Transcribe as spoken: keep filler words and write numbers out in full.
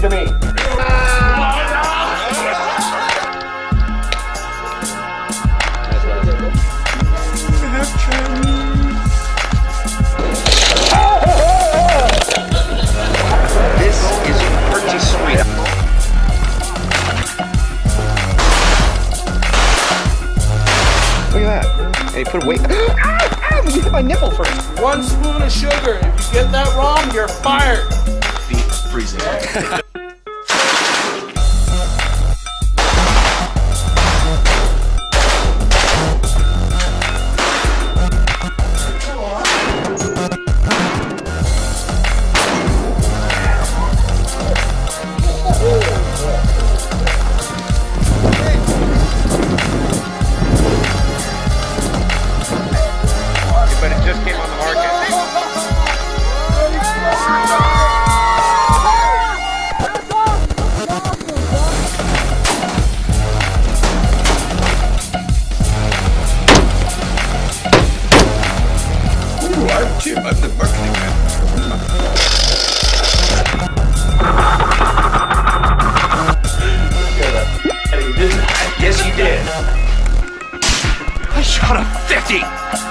to me. This is pretty sweet. Look at that. And he put away. Ah! Ah! You hit my nipple first. One spoon of sugar. If you get that wrong, you're fired. Deep freezing. But it just came on the market. Ooh, I'm Jim. I'm the marketing man. Yes, you did. I shot a fifty.